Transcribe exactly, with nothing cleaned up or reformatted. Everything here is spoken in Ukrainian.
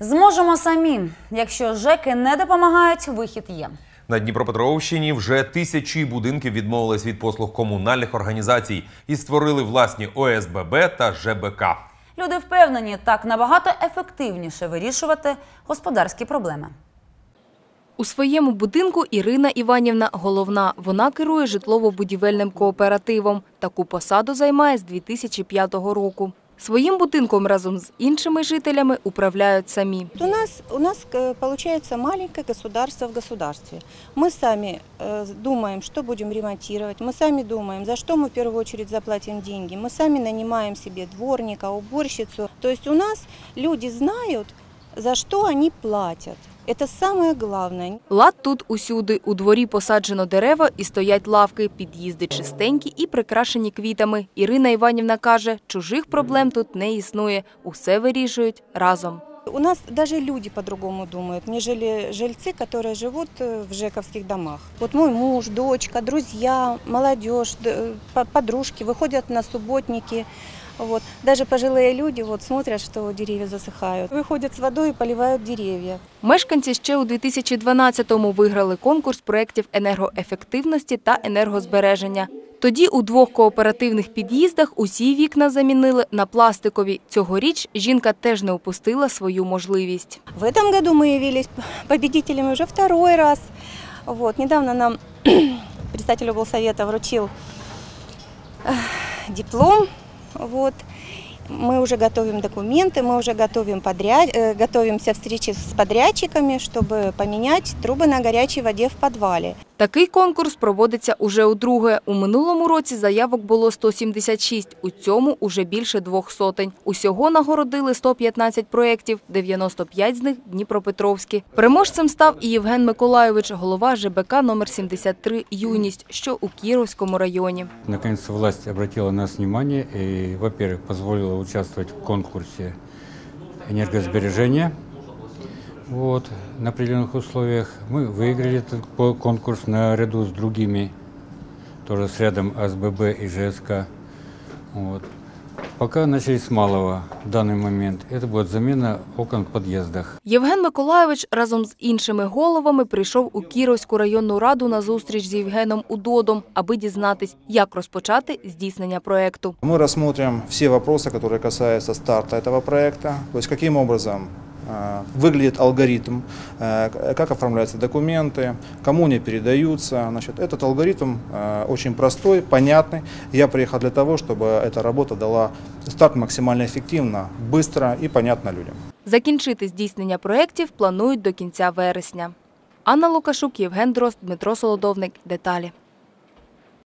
Зможемо самі. Якщо ЖЕКи не допомагають, вихід є. На Дніпропетровщині вже тисячі будинків відмовились від послуг комунальних організацій і створили власні О С Б Б та Ж Б К. Люди впевнені, так набагато ефективніше вирішувати господарські проблеми. У своєму будинку Ірина Іванівна головна. Вона керує житлово-будівельним кооперативом. Таку посаду займає з дві тисячі п'ятого року. Своїм будинком разом з іншими жителями управляють самі. У нас, у нас получается маленькое государство в государстве. Мы сами э, думаем, что будем ремонтировать, мы сами думаем, за что мы в первую очередь заплатим деньги, мы сами нанимаем себе дворника, уборщицу. То есть у нас люди знают, за что они платят. Це самое головне. Лад тут усюди. У дворі посаджено дерева і стоять лавки, під'їзди чистенькі і прикрашені квітами. Ірина Іванівна каже, чужих проблем тут не існує. Усе вирішують разом. У нас даже люди по-другому думают, нежели жильцы, которые живут в жековских домах. Вот мой муж, дочка, друзья, молодежь, подружки выходят на субботники. Вот. Даже пожилые люди вот, смотрят, что деревья засыхают. Выходят с водой и поливают деревья. Мешканці ще у дві тисячі дванадцятому виграли конкурс проєктів енергоефективності та енергозбереження. Тоді у двох кооперативних під'їздах усі вікна замінили на пластикові. Цьогоріч жінка теж не упустила свою можливість. В этом году мы явились победителями уже второй раз. Вот. Недавно нам председатель облсовета вручил диплом. Вот. Мы уже готовим документы, мы уже готовим подряд... готовимся к встрече с подрядчиками, чтобы поменять трубы на горячей воде в подвале. Такий конкурс проводиться уже удруге. У минулому році заявок було сто сімдесят шість, у цьому уже більше двох сотень. Усього нагородили сто п'ятнадцять проєктів, дев'яносто п'ять з них – Дніпропетровські. Переможцем став і Євген Миколайович, голова Ж Б К номер сімдесят три «Юність», що у Кіровському районі. Наконец-то власть обратила на нас внимание и, во-первых, позволила участвовать в конкурсе энергосбережения. Вот, на определенных условиях. Мы выиграли этот конкурс наряду с другими, тоже с рядом А С Б Б и Ж С К. Вот. Пока начали с малого в данный момент. Это будет замена окон в подъездах. Євген Миколайович разом з іншими головами прийшов у Кіровську районну раду на зустріч з Євгеном Удодом, аби дізнатись, як розпочати здійснення проєкту. Ми розглянемо всі питання, які касаються старту цього проєкту, тобто яким образом выглядит алгоритм, как оформляются документы, кому они передаются. Значит, этот алгоритм очень простой, понятный. Я приехал для того, чтобы эта работа дала старт максимально эффективно, быстро и понятно людям. Закінчити здійснення проєктів планують до кінця вересня. Анна Лукашук, Євген Дрозд, Дмитро Солодовник. Деталі.